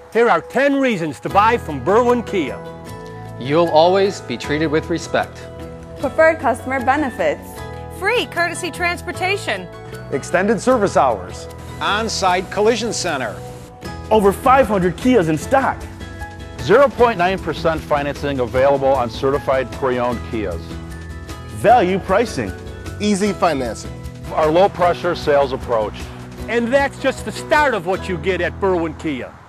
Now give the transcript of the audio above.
Here are 10 reasons to buy from Berwyn Kia. You'll always be treated with respect. Preferred customer benefits. Free courtesy transportation. Extended service hours. On-site collision center. Over 500 Kias in stock. 0.9% financing available on certified pre-owned Kias. Value pricing. Easy financing. Our low-pressure sales approach. And that's just the start of what you get at Berwyn Kia.